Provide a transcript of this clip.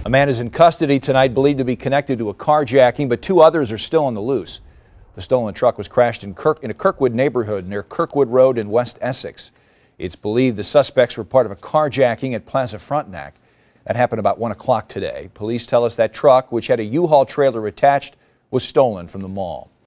A man is in custody tonight, believed to be connected to a carjacking, but two others are still on the loose. The stolen truck was crashed in a Kirkwood neighborhood near Kirkwood Road in West Essex. It's believed the suspects were part of a carjacking at Plaza Frontenac. That happened about 1 o'clock today. Police tell us that truck, which had a U-Haul trailer attached, was stolen from the mall.